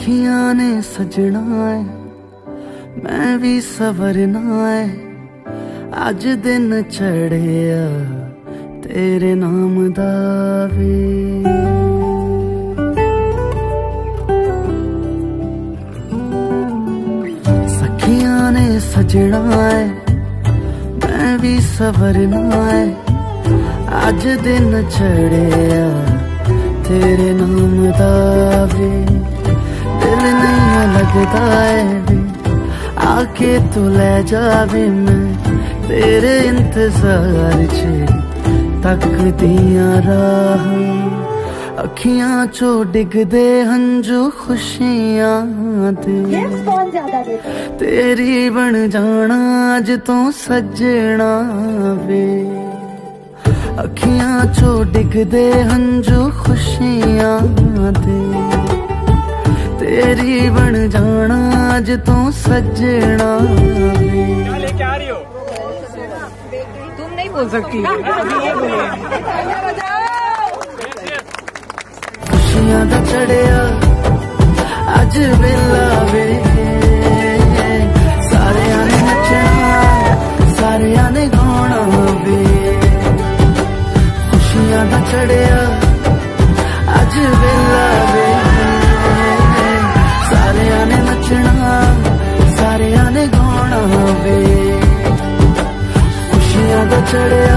अखियां ने सजना है मैं भी सवरना है, अज दिन चढ़िया तेरे नाम दा वे। सखियां ने सजना है मैं भी सवरना है, अज दिन चढ़िया तेरे नाम दा वे। दिल नहीं लगता है वे, आके तू ले जावे, मैं तेरे इंतजार च तकदियां राह। अखियां चो डिगदे हंजू खुशियां दे, तेरी बन जाना अज तो सजना वे। अखियां चो डिगदे हंजू खुशियां दे, तेरी बन जाना अज तो सजना वे। क्या लेके आ रही हो? तुम नहीं बोल सकती। खुशियां दा चढ़िया अज वेला वे, सारिया ने नचना सारिया ने गाना वे। खुशियां दा चढ़िया अज वेला वे, सारिया ने नचना सारिया ने गाना वे। खुशियां दा चढ़िया